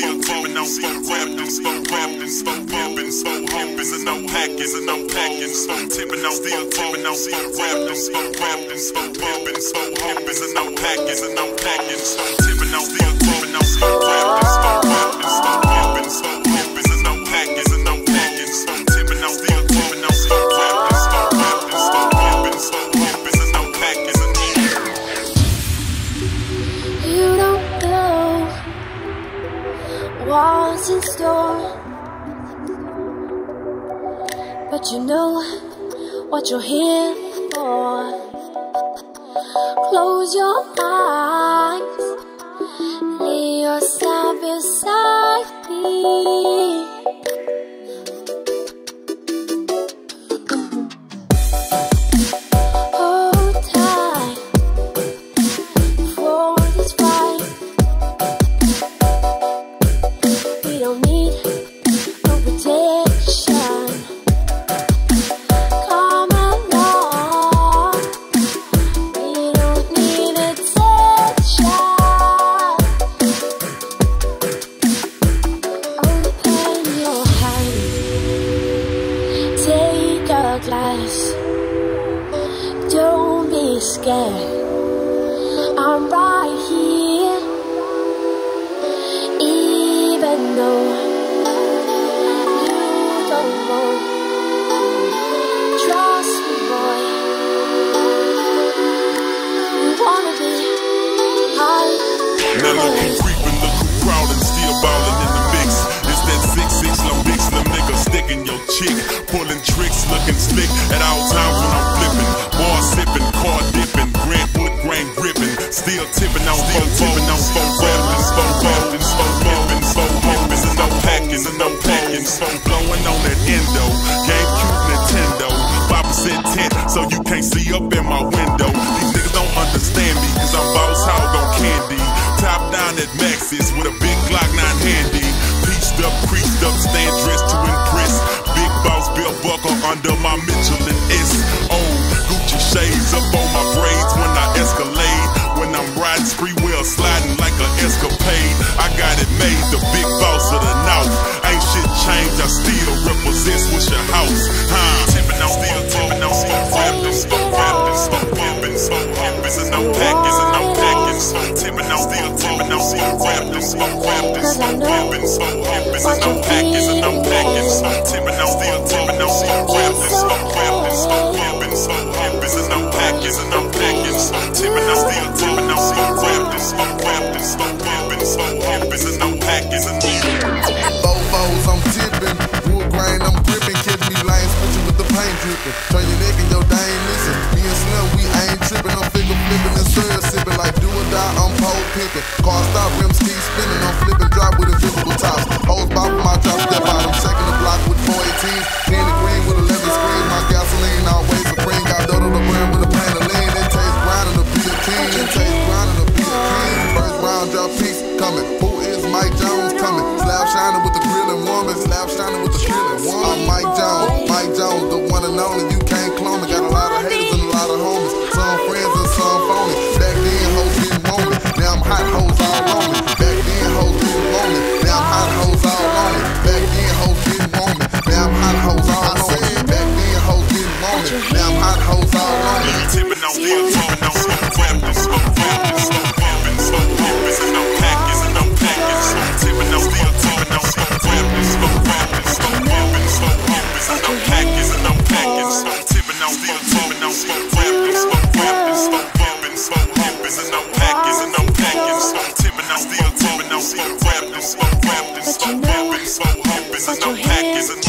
still tipping on slow rapping, slow rapping, slow pumping, slow humping, and no packing, and no packing, slow tipping on, still tipping on slow rapping, slow rapping, slow pumping, slow humping, and no packing, and no packing, slow tipping on, still tipping on slow rapping, slow rapping, slow pumping, slow humping, and no packing, and no packing, slow tipping on, still tipping on slow rapping, slow rapping, slow pumping, slow humping, and no packing, and you don't know what's in store, but you know what you're here for. Close your eyes, lay yourself beside me. Hold tight for this fight. We don't need no protection. Come along, we don't need attention. Open your hand, take a glass. Don't be scared, I'm right here. Even though you don't know, trust me, boy. You wanna be high. now look who creeping, look who crawling, still ballin' in the mix. It's that 6'6" low mix, little nigga sticking your chick, pulling tricks, looking slick at all times when I'm flipping. Bar sipping, car dipping, Grantwood grain gripping, still tipping on, still tipping on, slow rapping, slow rapping, slow pumping, slow humping, and no packing, and no packing, slow blowing on that endo, GameCube, Nintendo, 5% tint, so you can't see up in my window. These niggas don't understand me, cause I'm boss hog on candy. Top down at Maxis with a big Glock 9 handy. Pieced up, creased up, stand dressed to impress. Big boss belt buckle under my Michelin S.O. Gucci shades up on my braids when I escalade. When I'm riding spree wheel sliding like an escapade. I got it made, the big boss of the North. Ain't shit changed, I still represent Swisher House. Tipping on, still tipping on, slow rapping, slow rapping, slow pumping, slow humping, and no packing, and no packing, slow tipping on, still tipping on, slow rapping, slow rapping, slow pumping, slow humping, and no packing, and no packing, slow tipping on, still tipping on, slow rapping, slow rapping, slow pumping, slow humping, and no packing, and no packing, slow tipping on, still tipping on, slow rapping, slow rapping, slow pumping, slow humping, and no packing, and Fofos, I'm tipping, wood grain, I'm gripping, catch me lying, switching with the paint dripping. Turn your neck and your dang listen. Me and Slim, we ain't tripping. I'm finger flipping and syrup sipping like do or die. I'm pole pimping. Car stop, rims keep spinning. I'm flipping drop with invisible tops. Hose bop for my drop step out. I'm checking the block with 418s. Candy green with 11 screens. My gasoline always supreme. Got Dodo the brand with a pan of lean. It tastes grinding to be a king. It tastes grinding to be a king. First round drop piece coming. Who is Mike Jones coming? Slab shining with the grilling woman. Slab shining with the grilling woman. I'm Mike Jones, the one and only. You can't clone me. Got a lot of haters and a lot of homies. Some friends and some phony. Back then hoes didn't want me. Now I'm hot hoes all on me. Back then hoes didn't want me. Now I'm hot hoes all on me. Back then hoes didn't want me. Now I'm hot hoes all on me. Back then hoes didn't want me. Now I'm hot hoes all on me. tipping on, still tipping on, slow rapping, slow rapping, slow pumping, slow pumping, and no packing, and no packing, slow tipping on, still tipping on, slow rapping, slow rapping, slow pumping, slow pumping, and no packing, and no packing, slow tipping on, still tipping on, slow rapping, slow rapping, slow pumping, slow pumping, and no packing, and no packing, slow tipping on, still tipping on, slow rapping, slow rapping, slow pumping, slow pumping, and no packing, and